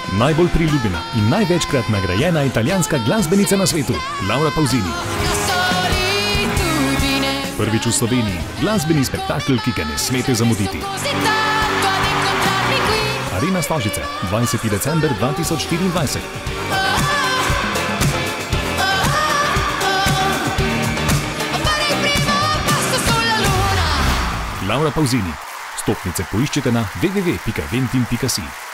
Najbolj priljubljena in največkrat nagrajena italijanska glasbenica na svetu, Laura Pausini. Prvič v Sloveniji, glasbeni spektakel, ki ga ne smete zamuditi. Arena Stožice, 20. december 2024. Laura Pausini. Stopnice poiščite na www.eventim.si.